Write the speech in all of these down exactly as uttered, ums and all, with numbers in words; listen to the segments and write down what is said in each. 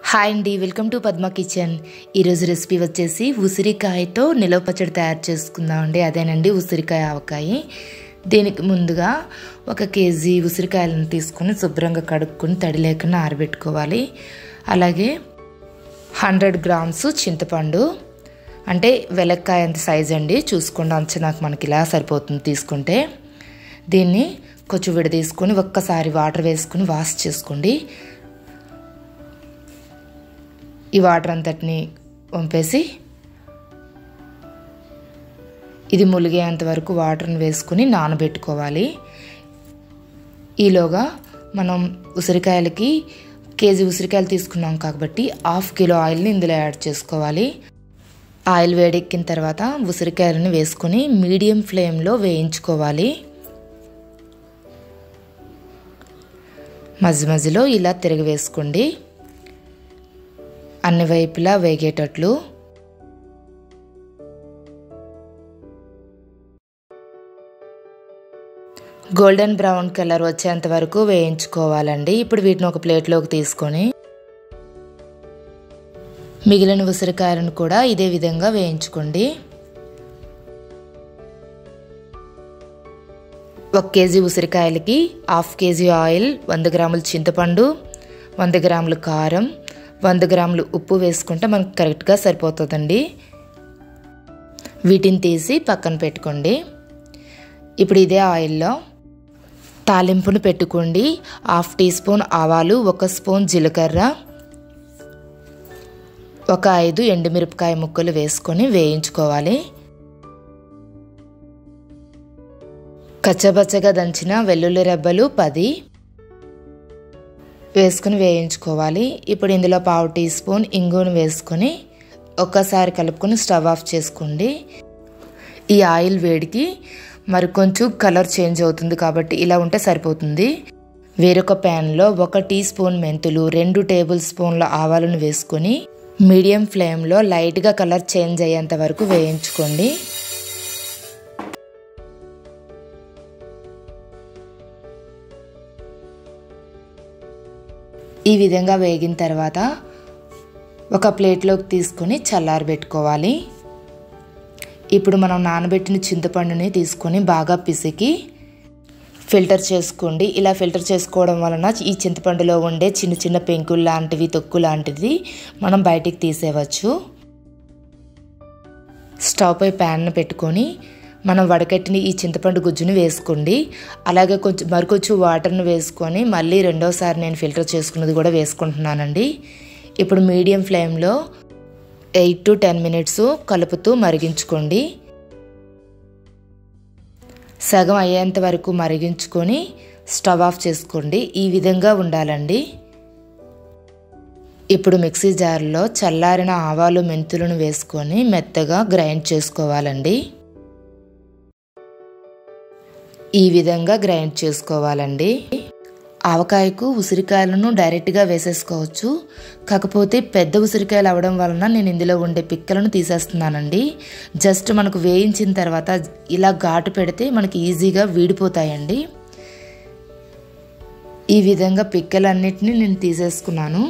Hi అండి, welcome to Padma kitchen. ఈరోజు recipe వచ్చేసి ఉసిరికాయతో నిలవ పచ్చడి తయారు చేసుకుందామండి. అదేనండి ఉసిరికాయ ఆవకాయ. దీనికి ముందుగా ఒక కేజీ ఉసిరికాయలను తీసుకొని శుభ్రంగా కడుక్కొని తడి లేకుండా ఆరబెట్టుకోవాలి. అలాగే హండ్రెడ్ గ్రామ్స్ చింతపండు, అంటే వెలక్కాయ అంత సైజ్ అండి, చూసుకోండి. అంచనాకు మనకి ఇలా సరిపోతుంది తీసుకుంటే. దీన్ని కొంచెం విడ తీసుకొని ఒక్కసారి వాటర్ వేసుకొని వాష్ చేసుకోండి. ఈ వాటర్ అంతటిని వంపేసి ఇది ములిగేంత వరకు వాటర్ని వేసుకుని నానబెట్టుకోవాలి. ఈలోగా మనం ఉసిరికాయలకి కేజీ ఉసిరికాయలు తీసుకున్నాం కాబట్టి హాఫ్ కిలో ఆయిల్ని ఇందులో యాడ్ చేసుకోవాలి. ఆయిల్ వేడెక్కిన తర్వాత ఉసిరికాయలను వేసుకొని మీడియం ఫ్లేమ్లో వేయించుకోవాలి. మధ్య మధ్యలో ఇలా తిరిగి వేసుకోండి, అన్ని వైపులా వేగేటట్లు. గోల్డెన్ బ్రౌన్ కలర్ వచ్చేంత వరకు వేయించుకోవాలండి. ఇప్పుడు వీటిని ఒక ప్లేట్లోకి తీసుకొని మిగిలిన ఉసిరికాయలను కూడా ఇదే విధంగా వేయించుకోండి. ఒక కేజీ ఉసిరికాయలకి హాఫ్ కేజీ ఆయిల్, వంద గ్రాముల చింతపండు, వంద గ్రాముల కారం, వంద గ్రాములు ఉప్పు వేసుకుంటే మనకు కరెక్ట్గా సరిపోతుందండి. వీటిని తీసి పక్కన పెట్టుకోండి. ఇప్పుడు ఇదే ఆయిల్లో తాలింపును పెట్టుకోండి. హాఫ్ టీ స్పూన్ ఆవాలు, ఒక స్పూన్ జీలకర్ర, ఒక ఐదు ఎండుమిరపకాయ ముక్కలు వేసుకొని వేయించుకోవాలి. కచ్చబచ్చగా దంచిన వెల్లుల్లి రెబ్బలు పది వేసుకుని వేయించుకోవాలి. ఇప్పుడు ఇందులో పావు టీ స్పూన్ ఇంగువను వేసుకొని ఒక్కసారి కలుపుకొని స్టవ్ ఆఫ్ చేసుకోండి. ఈ ఆయిల్ వేడికి మరి కొంచెం కలర్ చేంజ్ అవుతుంది కాబట్టి ఇలా ఉంటే సరిపోతుంది. వేరొక ప్యాన్లో ఒక టీ స్పూన్ మెంతులు, రెండు టేబుల్ స్పూన్ల ఆవాలను వేసుకొని మీడియం ఫ్లేమ్లో లైట్గా కలర్ చేంజ్ అయ్యేంత వరకు వేయించుకోండి. ఈ విధంగా వేగిన తర్వాత ఒక ప్లేట్లోకి తీసుకొని చల్లారబెట్టుకోవాలి. ఇప్పుడు మనం నానబెట్టిన చింతపండుని తీసుకొని బాగా పిసికి ఫిల్టర్ చేసుకోండి. ఇలా ఫిల్టర్ చేసుకోవడం వలన ఈ చింతపండులో ఉండే చిన్న చిన్న పెంకులు లాంటివి, తొక్కు లాంటిది మనం బయటికి తీసేయవచ్చు. స్టవ్ పై ప్యాన్ను పెట్టుకొని మనం వడకట్టిన ఈ చింతపండు గుజ్జుని వేసుకోండి. అలాగే కొంచెం మరికొంచెం వాటర్ని వేసుకొని మళ్ళీ రెండోసారి నేను ఫిల్టర్ చేసుకున్నది కూడా వేసుకుంటున్నానండి. ఇప్పుడు మీడియం ఫ్లేమ్లో ఎయిట్ టు టెన్ మినిట్స్ కలుపుతూ మరిగించుకోండి. సగం అయ్యేంత వరకు మరిగించుకొని స్టవ్ ఆఫ్ చేసుకోండి. ఈ విధంగా ఉండాలండి. ఇప్పుడు మిక్సీ జార్లో చల్లారిన ఆవాలు, మెంతులను వేసుకొని మెత్తగా గ్రైండ్ చేసుకోవాలండి. ఈ విధంగా గ్రైండ్ చేసుకోవాలండి. ఆవకాయకు ఉసిరికాయలను డైరెక్ట్గా వేసేసుకోవచ్చు. కాకపోతే పెద్ద ఉసిరికాయలు అవ్వడం వలన నేను ఇందులో ఉండే పిక్కలను తీసేస్తున్నానండి. జస్ట్ మనకు వేయించిన తర్వాత ఇలా ఘాటు పెడితే మనకి ఈజీగా వీడిపోతాయండి. ఈ విధంగా పిక్కలన్నిటిని నేను తీసేసుకున్నాను.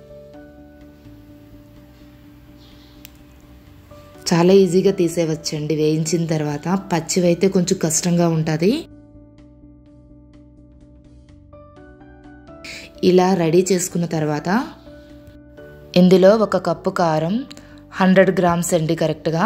చాలా ఈజీగా తీసేయవచ్చండి వేయించిన తర్వాత. పచ్చివైతే కొంచెం కష్టంగా ఉంటుంది. ఇలా రెడీ చేసుకున్న తర్వాత ఇందులో ఒక కప్పు కారం, హండ్రెడ్ గ్రామ్స్ అండి కరెక్ట్గా,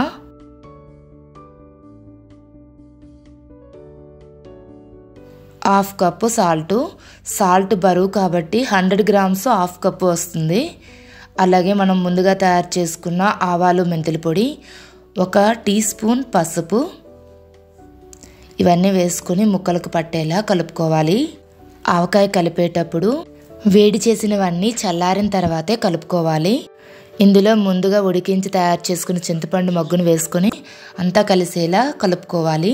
హాఫ్ కప్పు సాల్ట్. సాల్ట్ బరువు కాబట్టి హండ్రెడ్ గ్రామ్స్ హాఫ్ కప్పు వస్తుంది. అలాగే మనం ముందుగా తయారు చేసుకున్న ఆవాలు, మెంతుల పొడి, ఒక టీ స్పూన్ పసుపు, ఇవన్నీ వేసుకొని ముక్కలకు పట్టేలా కలుపుకోవాలి. ఆవకాయ కలిపేటప్పుడు వేడి చేసినవన్నీ చల్లారిన తర్వాతే కలుపుకోవాలి. ఇందులో ముందుగా ఉడికించి తయారు చేసుకున్న చింతపండు మగ్గును వేసుకొని అంతా కలిసేలా కలుపుకోవాలి.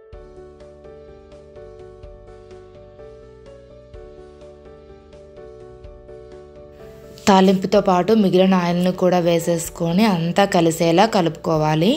తాలింపుతో పాటు మిగిలిన ఆయిల్ను కూడా వేసేసుకొని అంతా కలిసేలా కలుపుకోవాలి.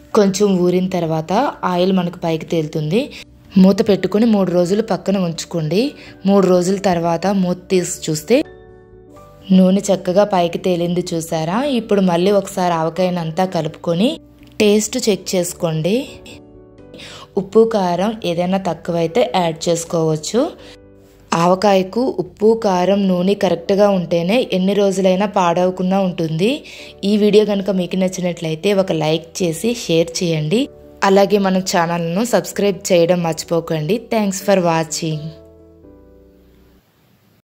కొంచెం ఊరిన తర్వాత ఆయిల్ మనకు పైకి తేలుతుంది. మూత పెట్టుకొని మూడు రోజులు పక్కన ఉంచుకోండి. మూడు రోజుల తర్వాత మూత తీసి చూస్తే నూనె చక్కగా పైకి తేలింది చూసారా. ఇప్పుడు మళ్ళీ ఒకసారి ఆవకాయనంతా కలుపుకొని టేస్ట్ చెక్ చేసుకోండి. ఉప్పు కారం ఏదైనా తక్కువైతే యాడ్ చేసుకోవచ్చు. ఆవకాయకు ఉప్పు కారం నూనె కరెక్ట్గా ఉంటేనే ఎన్ని రోజులైనా పాడవకుండా ఉంటుంది. ఈ వీడియో కనుక మీకు నచ్చినట్లయితే ఒక లైక్ చేసి షేర్ చేయండి. అలాగే మన ఛానల్ను సబ్స్క్రైబ్ చేయడం మర్చిపోకండి. Thanks for watching.